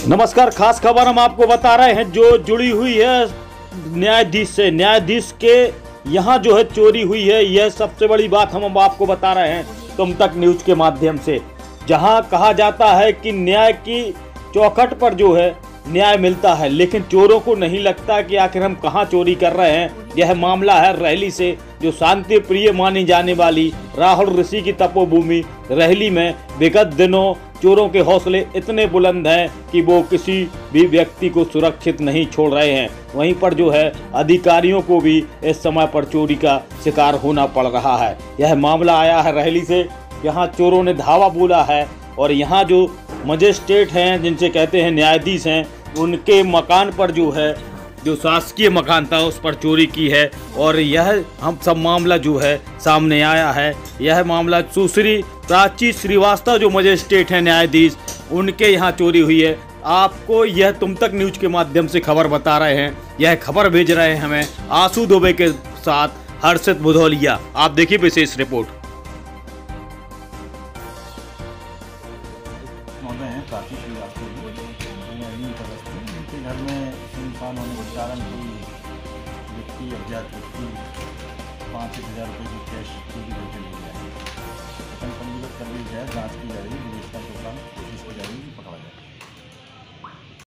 नमस्कार, खास खबर हम आपको बता रहे हैं जो जुड़ी हुई है न्यायाधीश से। न्यायाधीश के यहाँ जो है चोरी हुई है, यह सबसे बड़ी बात हम आपको बता रहे हैं तुम तक न्यूज के माध्यम से। जहाँ कहा जाता है कि न्याय की चौखट पर जो है न्याय मिलता है, लेकिन चोरों को नहीं लगता कि आखिर हम कहाँ चोरी कर रहे हैं। यह मामला है रहली से, जो शांति प्रिय मानी जाने वाली राहुल ऋषि की तपोभूमि रहली में विगत दिनों चोरों के हौसले इतने बुलंद हैं कि वो किसी भी व्यक्ति को सुरक्षित नहीं छोड़ रहे हैं। वहीं पर जो है अधिकारियों को भी इस समय पर चोरी का शिकार होना पड़ रहा है। यह मामला आया है रहली से, यहाँ चोरों ने धावा बोला है और यहाँ जो मजिस्ट्रेट हैं, जिनसे कहते हैं न्यायाधीश हैं, उनके मकान पर जो है, जो शासकीय मकान था, उस पर चोरी की है। और यह हम सब मामला जो है सामने आया है। यह मामला सुश्री प्राची श्रीवास्तव जो मजिस्ट्रेट हैं न्यायाधीश, उनके यहाँ चोरी हुई है। आपको यह तुम तक न्यूज के माध्यम से खबर बता रहे हैं। यह खबर भेज रहे हैं हमें आंसू दुबे के साथ हर्षित बुधौलिया। आप देखिए विशेष रिपोर्ट। मौजूद हैं प्राची श्रीवास्तव उनके घर में सुनसान होने के कारण कोई व्यक्ति अज्ञात व्यक्ति 5,000 रुपये की कैश चोरी करके ले गया है। पंजीबद्ध कर ली जाए, जाँच की जा रही है, विवेचना के दौरान कोशिश की जा रही है।